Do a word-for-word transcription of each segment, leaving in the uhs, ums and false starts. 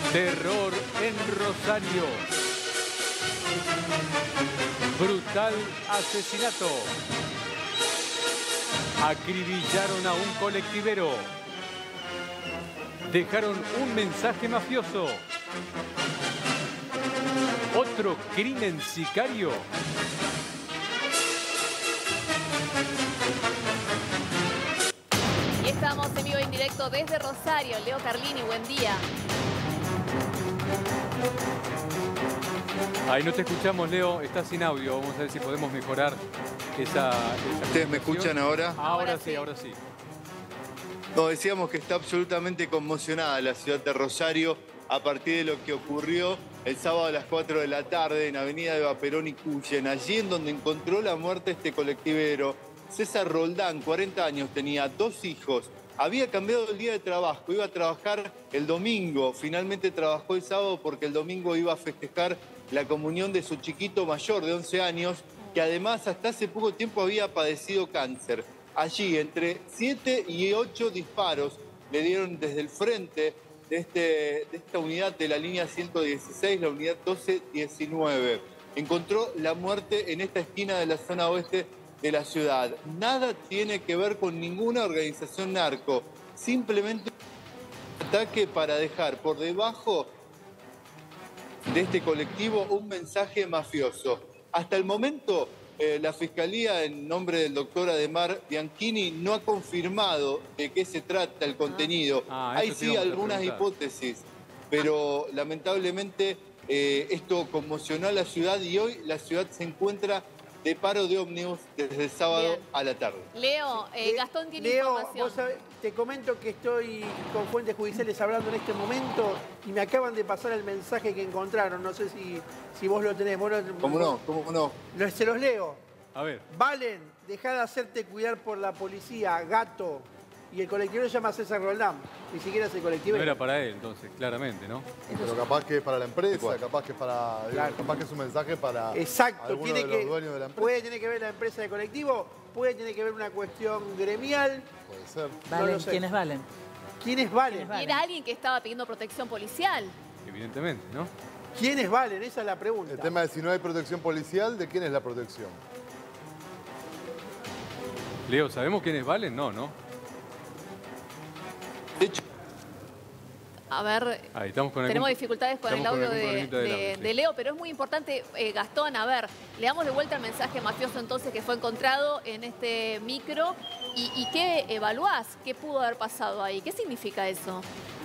Terror en Rosario. Brutal asesinato. Acribillaron a un colectivero. Dejaron un mensaje mafioso. Otro crimen sicario. Y estamos en vivo en directo desde Rosario. Leo Carlini, buen día. Ahí no te escuchamos, Leo. Estás sin audio. Vamos a ver si podemos mejorar esa... esa ¿Ustedes me escuchan ahora? Ahora, ahora sí, sí, ahora sí. No, decíamos que está absolutamente conmocionada la ciudad de Rosario a partir de lo que ocurrió el sábado a las cuatro de la tarde en Avenida Eva Perón y Cuyen, allí en donde encontró la muerte este colectivero. César Roldán, cuarenta años, tenía dos hijos, había cambiado el día de trabajo, iba a trabajar el domingo, finalmente trabajó el sábado porque el domingo iba a festejar la comunión de su chiquito mayor de once años, que además hasta hace poco tiempo había padecido cáncer. Allí, entre siete y ocho disparos le dieron desde el frente de, este, de esta unidad de la línea ciento dieciséis, la unidad doce diecinueve. Encontró la muerte en esta esquina de la zona oeste de la ciudad. Nada tiene que ver con ninguna organización narco, simplemente un ataque para dejar por debajo de este colectivo un mensaje mafioso. Hasta el momento, eh, la Fiscalía, en nombre del doctor Ademar Bianchini, no ha confirmado de qué se trata el contenido. Ah, Hay sí algunas hipótesis, pero lamentablemente eh, esto conmocionó a la ciudad y hoy la ciudad se encuentra de paro de ómnibus desde el sábado Bien. a la tarde. Leo, eh, Gastón tiene Leo, información. vos sabés, te comento que estoy con fuentes judiciales hablando en este momento y me acaban de pasar el mensaje que encontraron. No sé si, si vos lo tenés. Vos lo, ¿Cómo no? ¿Cómo no? Lo, se los leo. A ver. Valen, dejá de hacerte cuidar por la policía, gato. Y el colectivo se llama César Roldán. Ni siquiera es el colectivo. No era para él, entonces, claramente, ¿no? Pero capaz que es para la empresa, capaz que es para. Digo, Claro. capaz que es un mensaje para Exacto, alguno tiene de los que, dueños de la empresa. puede tener que ver la empresa de colectivo, puede tener que ver una cuestión gremial. Puede ser. No Valen, lo sé. ¿quiénes valen? ¿Quiénes valen? ¿Quiénes Y era alguien que estaba pidiendo protección policial. Evidentemente, ¿no? ¿Quiénes valen? Esa es la pregunta. El tema es si no hay protección policial, ¿de quién es la protección? Leo, ¿sabemos quiénes valen? No, ¿no? De hecho, A ver, Ahí estamos con tenemos algún- dificultades con el estamos con audio algún de, problemita del de- audio, sí. de Leo, pero es muy importante, eh, Gastón, a ver, le damos de vuelta el mensaje mafioso entonces que fue encontrado en este micro y, y ¿qué evaluás? ¿Qué pudo haber pasado ahí? ¿Qué significa eso?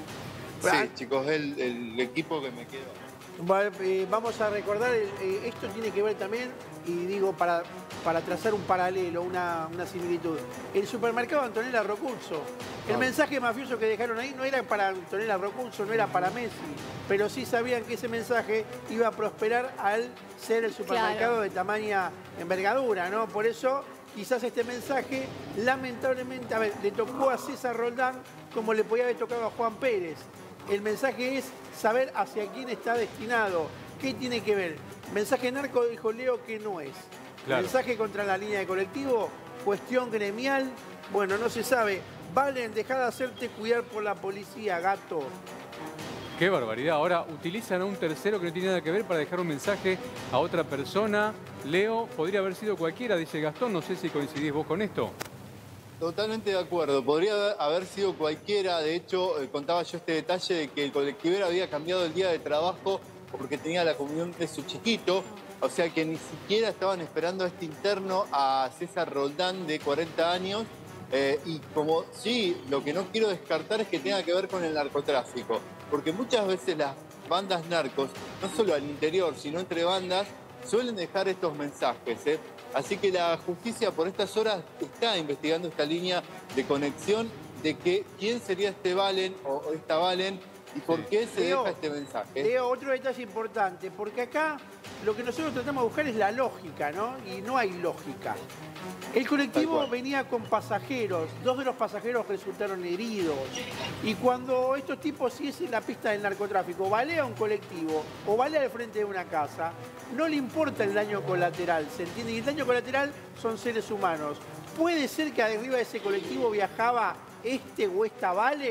sí, chicos, el, el equipo que me queda. Va- eh, Vamos a recordar, eh, esto tiene que ver también, y digo, para, para trazar un paralelo, una, una similitud. El supermercado Antonella Rocurso. El Ah. mensaje mafioso que dejaron ahí no era para Antonella Rocurso, no era para Messi, pero sí sabían que ese mensaje iba a prosperar al ser el supermercado Claro. de tamaña envergadura, ¿no? Por eso, quizás este mensaje, lamentablemente, a ver, le tocó a César Roldán como le podía haber tocado a Juan Pérez. El mensaje es saber hacia quién está destinado. ¿Qué tiene que ver? Mensaje narco, dijo Leo, que no es. Claro. Mensaje contra la línea de colectivo, cuestión gremial, bueno, no se sabe. Valen, dejá de hacerte cuidar por la policía, gato. Qué barbaridad. Ahora utilizan a un tercero que no tiene nada que ver para dejar un mensaje a otra persona. Leo, podría haber sido cualquiera, dice Gastón. No sé si coincidís vos con esto. Totalmente de acuerdo. Podría haber sido cualquiera. De hecho, eh, contaba yo este detalle de que el colectivero había cambiado el día de trabajo porque tenía la comunión de su chiquito. O sea que ni siquiera estaban esperando a este interno, a César Roldán, de cuarenta años. Eh, y como sí, lo que no quiero descartar es que tenga que ver con el narcotráfico. Porque muchas veces las bandas narcos, no solo al interior, sino entre bandas, suelen dejar estos mensajes, ¿eh? Así que la justicia por estas horas está investigando esta línea de conexión de que quién sería este Valen o, o esta Valen y por Sí. qué se Leo, deja este mensaje. Leo, otro detalle importante, porque acá lo que nosotros tratamos de buscar es la lógica, ¿no? Y no hay lógica. El Tal colectivo cual. venía con pasajeros, dos de los pasajeros resultaron heridos. Y cuando estos tipos siguen la pista del narcotráfico, balea un colectivo o balea al frente de una casa, no le importa el daño colateral, ¿se entiende? Y el daño colateral son seres humanos. Puede ser que arriba de ese colectivo viajaba este o esta Valen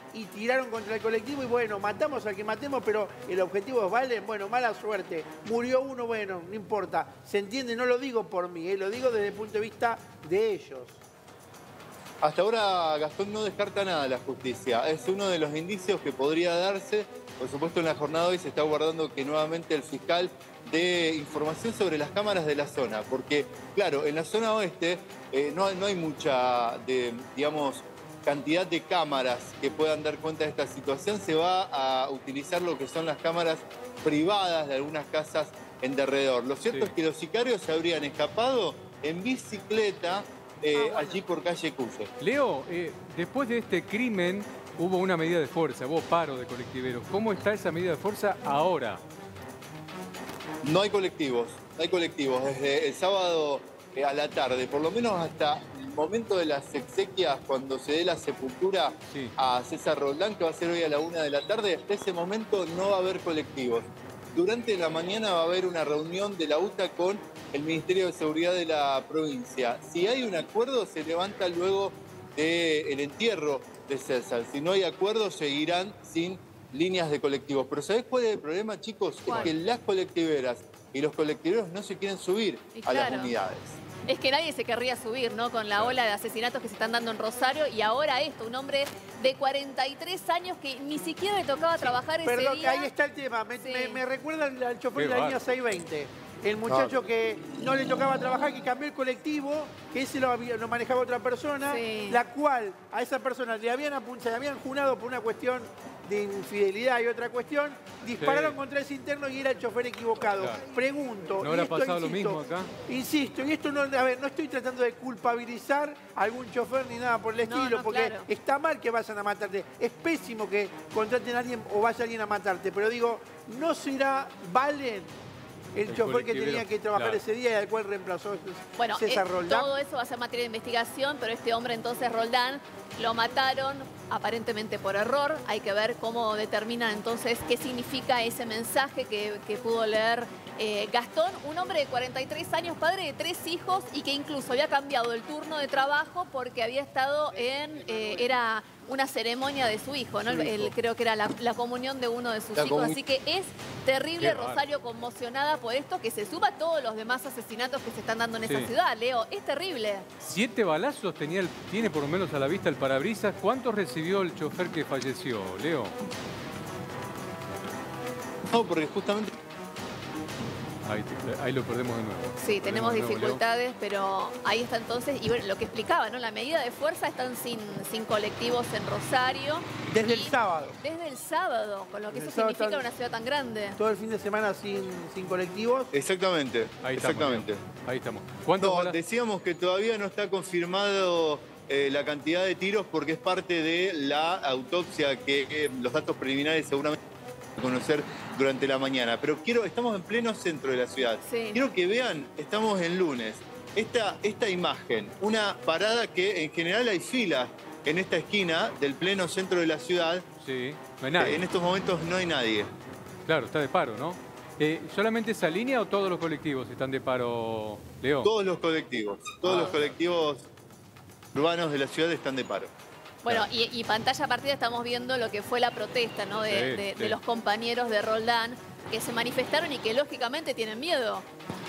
y tiraron contra el colectivo y bueno, matamos al que matemos, pero el objetivo es Valen, bueno, mala suerte. Murió uno, bueno, no importa. Se entiende, no lo digo por mí, eh, lo digo desde el punto de vista de ellos. Hasta ahora Gastón no descarta nada la justicia. Es uno de los indicios que podría darse. Por supuesto, en la jornada de hoy se está guardando que nuevamente el fiscal dé información sobre las cámaras de la zona. Porque, claro, en la zona oeste eh, no, no hay mucha, de, digamos, cantidad de cámaras que puedan dar cuenta de esta situación. Se va a utilizar lo que son las cámaras privadas de algunas casas en derredor. Lo cierto sí. es que los sicarios se habrían escapado en bicicleta eh, ah, bueno. allí por calle Cuyo. Leo, eh, después de este crimen hubo una medida de fuerza, hubo paro de colectiveros. ¿Cómo está esa medida de fuerza ahora? No hay colectivos, no hay colectivos. Desde el sábado eh, a la tarde, por lo menos hasta el momento de las exequias, cuando se dé la sepultura sí. a César Roldán, que va a ser hoy a la una de la tarde, hasta ese momento no va a haber colectivos. Durante la mañana va a haber una reunión de la U T A con el Ministerio de Seguridad de la provincia. Si hay un acuerdo, se levanta luego del entierro de César. Si no hay acuerdo, seguirán sin líneas de colectivos. Pero ¿sabés cuál es el problema, chicos? ¿Cuál? Es que las colectiveras y los colectiveros no se quieren subir y a claro. las unidades. Es que nadie se querría subir, ¿no? Con la ola de asesinatos que se están dando en Rosario y ahora esto, un hombre de cuarenta y tres años que ni siquiera le tocaba sí. trabajar ese Perdón, día. ahí está el tema. Me, sí. me, me recuerda al chofer Qué de la bar. línea seiscientos veinte. El muchacho Claro. que no le tocaba trabajar, que cambió el colectivo, que ese lo, había, lo manejaba otra persona, Sí. la cual a esa persona le habían, apun- se le habían junado por una cuestión de infidelidad y otra cuestión, dispararon Sí. contra ese interno y era el chofer equivocado. Claro. Pregunto, ¿No y habrá esto, pasado lo insisto, mismo acá? Insisto, y esto no, a ver, no estoy tratando de culpabilizar a algún chofer ni nada por el No, estilo, no, porque claro. está mal que vayan a matarte. Es pésimo que contraten a alguien o vaya alguien a matarte, pero digo, ¿no será Valen el, El chofer que colectivero, tenía que trabajar claro. ese día y al cual reemplazó Bueno, César eh, Roldán? todo eso va a ser materia de investigación, pero este hombre entonces, Roldán, lo mataron aparentemente por error. Hay que ver cómo determinan entonces qué significa ese mensaje que, que pudo leer eh, Gastón, un hombre de cuarenta y tres años, padre de tres hijos y que incluso había cambiado el turno de trabajo porque había estado en... Eh, era una ceremonia de su hijo, ¿no? Su El- hijo. creo que era la, la comunión de uno de sus La hijos. comu- Así que es terrible, Qué bárbaro. Rosario, conmocionada por esto, que se suma a todos los demás asesinatos que se están dando en esa Sí. ciudad, Leo. Es terrible. Siete balazos tenía el- tiene por lo menos a la vista el parabrisas. ¿Cuántos recibió el chofer que falleció, Leo? No, porque justamente... Ahí, te- ahí lo perdemos de nuevo. Sí, Lo tenemos perdemos de nuevo, Leo. dificultades, pero ahí está entonces. Y bueno, lo que explicaba, ¿no? La medida de fuerza están sin, sin colectivos en Rosario. Desde Y el sábado. Desde el sábado, con lo que Desde eso el sábado significa están- una ciudad tan grande. Todo el fin de semana sin, sin colectivos. Exactamente, Ahí estamos, exactamente. Leo. Ahí estamos. ¿Cuántos No, balazos? decíamos que todavía no está confirmado eh, la cantidad de tiros porque es parte de la autopsia que, que los datos preliminares seguramente van a conocer durante la mañana. Pero quiero, estamos en pleno centro de la ciudad. Sí. Quiero que vean, estamos en lunes. Esta, esta imagen, una parada que en general hay filas en esta esquina del pleno centro de la ciudad. Sí, no hay nadie. Eh, en estos momentos no hay nadie. Claro, está de paro, ¿no? Eh, ¿Solamente esa línea o todos los colectivos están de paro, Leo? Todos los colectivos, todos Ah. los colectivos urbanos de la ciudad están de paro. Bueno, y, y pantalla partida estamos viendo lo que fue la protesta, ¿no? De, Sí, de- sí. de los compañeros de Roldán que se manifestaron y que lógicamente tienen miedo.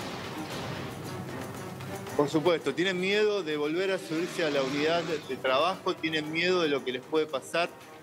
Por supuesto, tienen miedo de volver a subirse a la unidad de, de trabajo, tienen miedo de lo que les puede pasar.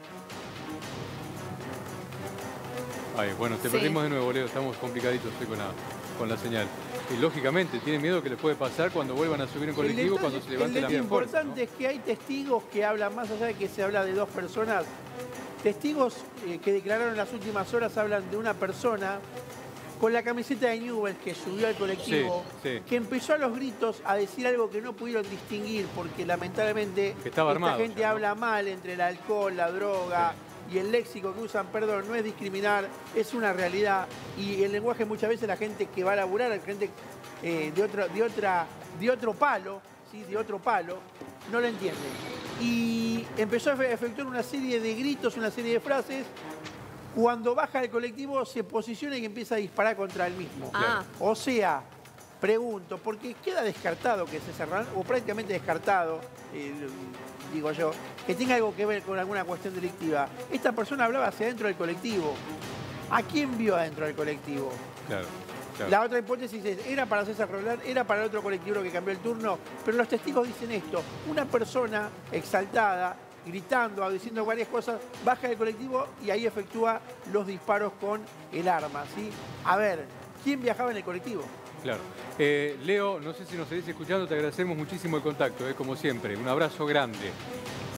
Ay, bueno, te Sí. perdimos de nuevo, Leo. Estamos complicaditos hoy con la, con la señal. Y lógicamente, tienen miedo que les puede pasar cuando vuelvan a subir en colectivo, El cuando detalle- se levante el la detalle medida de fuerza, importante ¿no? es que hay testigos que hablan, más allá de que se habla de dos personas, testigos eh, que declararon en las últimas horas hablan de una persona con la camiseta de Newell's que subió al colectivo, Sí, sí. que empezó a los gritos a decir algo que no pudieron distinguir porque lamentablemente Que estaba esta armado gente ya, ¿no? habla mal entre el alcohol, la droga y el léxico que usan, perdón, no es discriminar, es una realidad y el lenguaje muchas veces la gente que va a laburar, la gente eh, de, otra, de, otra, de otro palo, ¿sí? de otro palo, no lo entiende. Y empezó a efe- efectuar una serie de gritos, una serie de frases. Cuando baja el colectivo se posiciona y empieza a disparar contra él mismo. Ah. O sea, Pregunto, porque queda descartado que César Roldán, o prácticamente descartado, eh, digo yo, que tenga algo que ver con alguna cuestión delictiva. Esta persona hablaba hacia adentro del colectivo. ¿A quién vio adentro del colectivo? Claro. Claro. La otra hipótesis es, era para César Roldán, era para el otro colectivo que cambió el turno, pero los testigos dicen esto, una persona exaltada, gritando, diciendo varias cosas, baja del colectivo y ahí efectúa los disparos con el arma, ¿sí? A ver, ¿quién viajaba en el colectivo? Claro. Eh, Leo, no sé si nos seguís escuchando, te agradecemos muchísimo el contacto, eh, como siempre. Un abrazo grande.